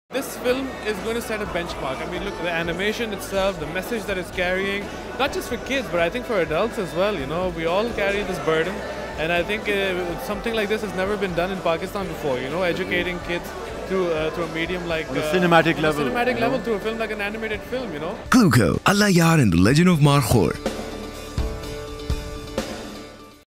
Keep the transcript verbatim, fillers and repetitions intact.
This film is going to set a benchmark. I mean, look, the animation itself, the message that it's carrying, not just for kids, but I think for adults as well. You know, we all carry this burden, and I think uh, something like this has never been done in Pakistan before. You know, educating kids through uh, through a medium like on a uh, cinematic level, cinematic you know? level, through a film like an animated film. You know. Gluco Allahyar and the Legend of Markhor.